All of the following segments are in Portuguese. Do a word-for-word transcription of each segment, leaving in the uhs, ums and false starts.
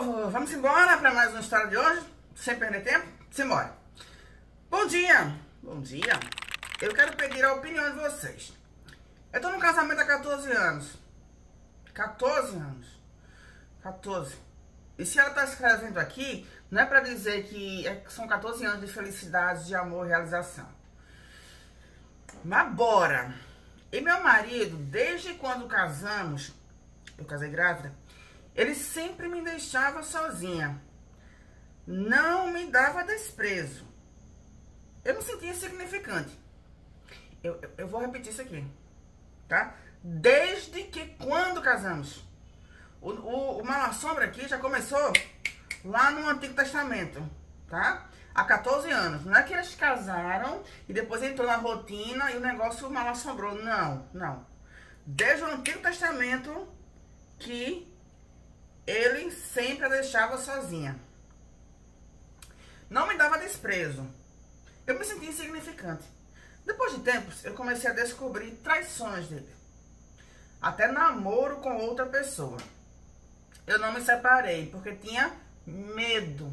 povo, vamos embora para mais uma história de hoje, sem perder tempo, simbora. Bom dia, bom dia, eu quero pedir a opinião de vocês. Eu tô num casamento há quatorze anos, quatorze anos, quatorze. E se ela tá escrevendo aqui, não é para dizer que são quatorze anos de felicidade, de amor e realização. Mas bora. E meu marido, desde quando casamos, eu casei grávida, ele sempre me deixava sozinha. Não me dava desprezo. Eu me sentia insignificante. Eu, eu, eu vou repetir isso aqui, tá? Desde que quando casamos. O, o, o Mal-à-Sombra aqui já começou lá no Antigo Testamento, tá? Há quatorze anos. Não é que eles casaram e depois entrou na rotina e o negócio mal-assombrou. Não, não. Desde o Antigo Testamento que ele sempre a deixava sozinha. Não me dava desprezo. Eu me sentia insignificante. Depois de tempos, eu comecei a descobrir traições dele. Até namoro com outra pessoa. Eu não me separei porque tinha medo.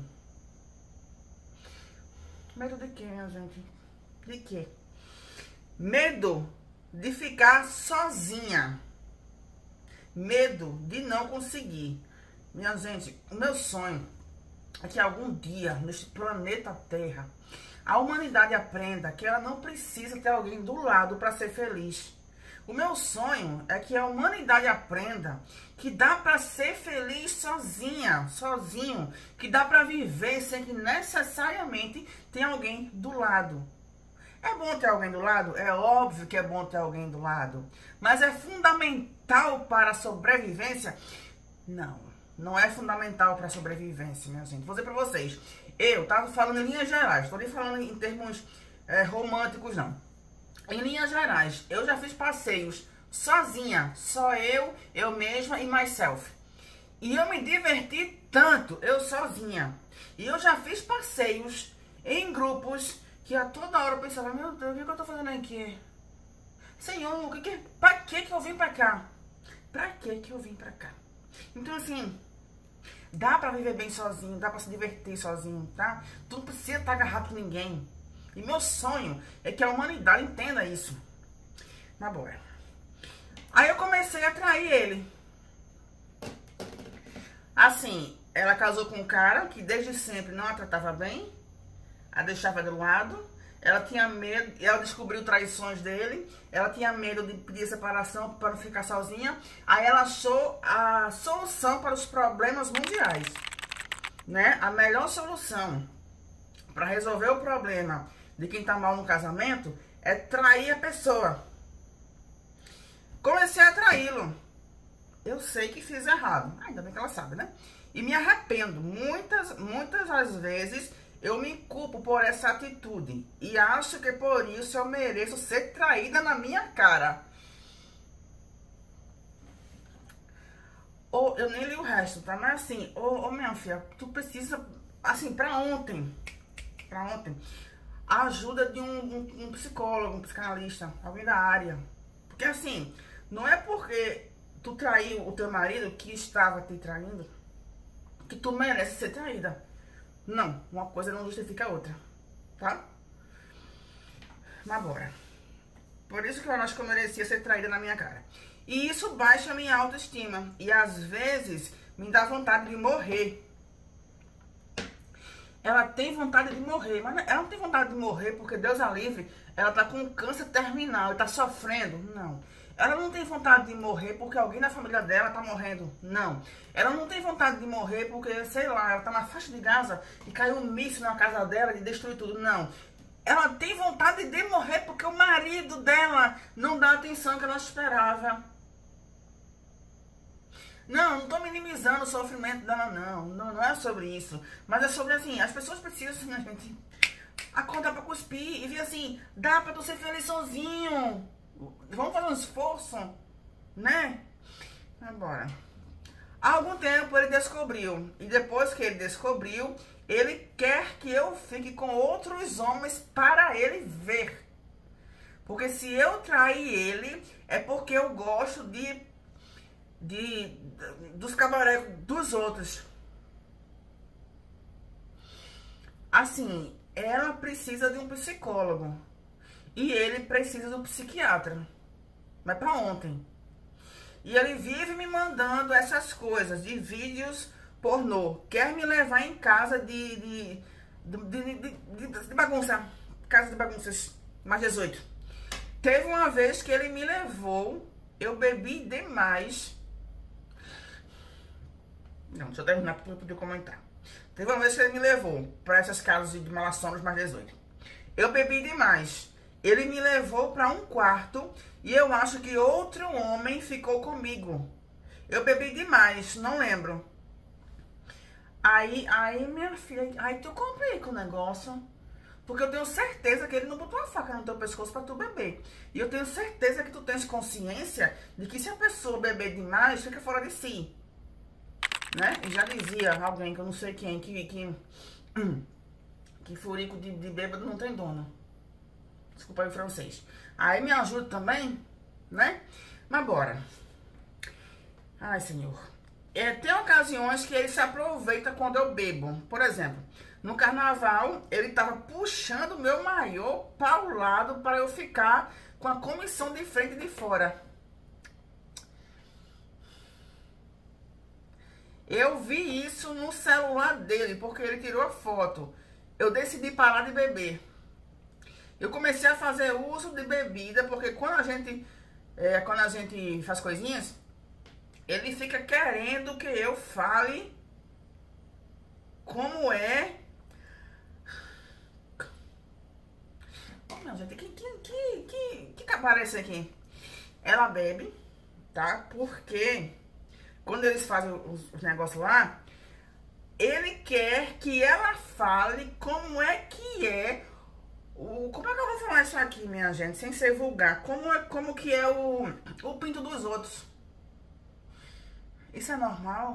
Medo de quê, minha gente? De quê? Medo de ficar sozinha. Medo de não conseguir. Minha gente, o meu sonho é que algum dia, neste planeta Terra, a humanidade aprenda que ela não precisa ter alguém do lado para ser feliz. O meu sonho é que a humanidade aprenda que dá para ser feliz sozinha, sozinho, que dá para viver sem que necessariamente tenha alguém do lado. É bom ter alguém do lado? É óbvio que é bom ter alguém do lado. Mas é fundamental para a sobrevivência? Não, não é fundamental para a sobrevivência, minha gente. Vou dizer para vocês, eu tava falando em linhas gerais, estou nem falando em termos é, românticos, não. Em linhas gerais, eu já fiz passeios sozinha, só eu, eu mesma e myself. E eu me diverti tanto, eu sozinha. E eu já fiz passeios em grupos que a toda hora eu pensava, meu Deus, o que, que eu tô fazendo aqui? Senhor, o que que, pra que que eu vim pra cá? Pra que que eu vim pra cá? Então assim, dá pra viver bem sozinho, dá pra se divertir sozinho, tá? Tu não precisa estar agarrado com ninguém. E meu sonho é que a humanidade entenda isso. Na boa. Aí eu comecei a atrair ele. Assim, ela casou com um cara que desde sempre não a tratava bem, a deixava de lado. Ela tinha medo, ela descobriu traições dele. Ela tinha medo de pedir separação para não ficar sozinha. Aí ela achou a solução para os problemas mundiais, né? A melhor solução para resolver o problema de quem tá mal no casamento é trair a pessoa. Comecei a traí-lo. Eu sei que fiz errado. Ainda bem que ela sabe, né? E me arrependo. Muitas, muitas às vezes eu me culpo por essa atitude. E acho que por isso eu mereço ser traída na minha cara. Ou eu nem li o resto, tá? Mas assim, ô, ô minha filha, tu precisa, assim, pra ontem. Pra ontem. A ajuda de um, um, um psicólogo, um psicanalista, alguém da área. Porque assim, não é porque tu traiu o teu marido que estava te traindo que tu merece ser traída. Não, uma coisa não justifica a outra, tá? Mas bora. Por isso que eu acho que eu merecia ser traída na minha cara. E isso baixa a minha autoestima. E às vezes me dá vontade de morrer. Ela tem vontade de morrer, mas ela não tem vontade de morrer porque Deus a livre, ela tá com câncer terminal e tá sofrendo. Não. Ela não tem vontade de morrer porque alguém da família dela tá morrendo. Não. Ela não tem vontade de morrer porque, sei lá, ela tá na faixa de Gaza e caiu um míssil na casa dela e destruiu tudo. Não. Ela tem vontade de morrer porque o marido dela não dá a atenção que ela esperava. Não, não tô minimizando o sofrimento dela, não. não. Não é sobre isso. Mas é sobre, assim, as pessoas precisam, né, gente, acordar pra cuspir e ver assim, dá pra tu ser feliz sozinho. Vamos fazer um esforço, né? Agora, há algum tempo ele descobriu. E depois que ele descobriu, ele quer que eu fique com outros homens para ele ver. Porque se eu trair ele, é porque eu gosto de... De, dos cabaré dos outros. assim, ela precisa de um psicólogo. E ele precisa de um psiquiatra. Mas pra ontem. E ele vive me mandando essas coisas, de vídeos pornô. Quer me levar em casa de, de, de, de, de, de, de bagunça. Casa de bagunças. Mais dezoito. Teve uma vez que ele me levou. Eu bebi demais. Não, deixa eu terminar para eu poder comentar. Teve uma vez que ele me levou para essas casas de malassombros mais dezoito. Eu bebi demais. Ele me levou para um quarto e eu acho que outro homem ficou comigo. Eu bebi demais, não lembro. Aí, aí minha filha, aí tu complica o negócio. Porque eu tenho certeza que ele não botou a faca no teu pescoço para tu beber. E eu tenho certeza que tu tens consciência de que se a pessoa beber demais, fica fora de si. Né? E já dizia alguém, que eu não sei quem, que, que, que furico de, de bêbado não tem dono. Desculpa aí o francês. Aí me ajuda também, né? Mas bora. Ai, senhor. É, tem ocasiões que ele se aproveita quando eu bebo. Por exemplo, no carnaval, ele tava puxando o meu maiô para o lado para eu ficar com a comissão de frente e de fora. Eu vi isso no celular dele, porque ele tirou a foto. Eu decidi parar de beber. Eu comecei a fazer uso de bebida, porque quando a gente, é, quando a gente faz coisinhas, ele fica querendo que eu fale como é. Oh, meu gente, que, que, que, que, que, que aparece aqui? Ela bebe, tá? Porque quando eles fazem os, os negócios lá, ele quer que ela fale como é que é. O, como é que eu vou falar isso aqui, minha gente, sem ser vulgar? Como, é, como que é o, o pinto dos outros? Isso é normal?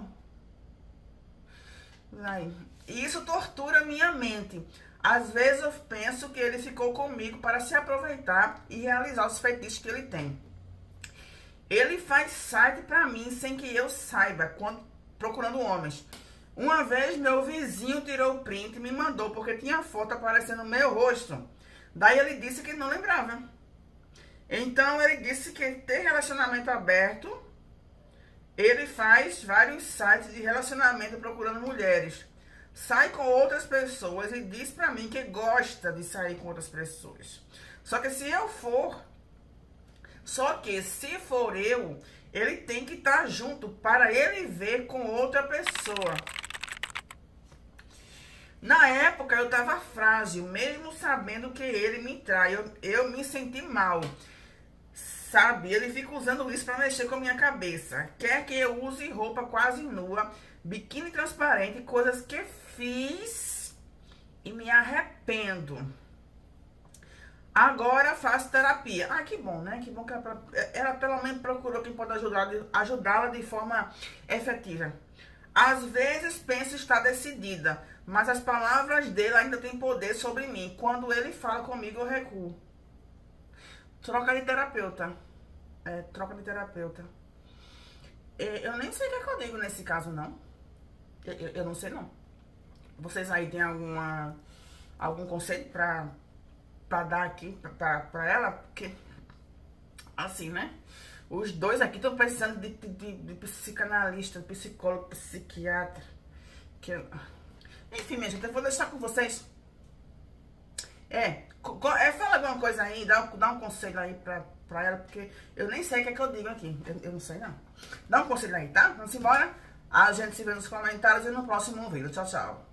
Vai. Isso tortura minha mente. Às vezes eu penso que ele ficou comigo para se aproveitar e realizar os feitiços que ele tem. Ele faz site pra mim sem que eu saiba, quando, procurando homens. Uma vez meu vizinho tirou o print e me mandou, porque tinha foto aparecendo no meu rosto. Daí ele disse que não lembrava. Então ele disse que ter relacionamento aberto, ele faz vários sites de relacionamento procurando mulheres. Sai com outras pessoas e diz pra mim que gosta de sair com outras pessoas. Só que se eu for... Só que se for eu, ele tem que estar junto para ele ver com outra pessoa. Na época eu estava frágil, mesmo sabendo que ele me trai. Eu, eu me senti mal. Sabe, ele fica usando isso para mexer com a minha cabeça. Quer que eu use roupa quase nua, biquíni transparente, coisas que fiz e me arrependo. Agora faço terapia. Ah, que bom, né? Que bom que ela, ela pelo menos procurou quem pode ajudá-la de forma efetiva. Às vezes penso estar decidida, mas as palavras dele ainda têm poder sobre mim. Quando ele fala comigo, eu recuo. Troca de terapeuta. É, troca de terapeuta. É, eu nem sei o que, é que eu digo nesse caso, não. Eu, eu, eu não sei, não. Vocês aí têm alguma, algum conselho pra... pra dar aqui pra, pra ela, porque assim, né? Os dois aqui estão precisando de, de, de psicanalista, psicólogo, psiquiatra. Que... Enfim, minha gente, eu vou deixar com vocês. É, é fala alguma coisa aí, dá, dá um conselho aí pra, pra ela, porque eu nem sei o que é que eu digo aqui. Eu, eu não sei, não. Dá um conselho aí, tá? Vamos embora. A gente se vê nos comentários e no próximo vídeo. Tchau, tchau.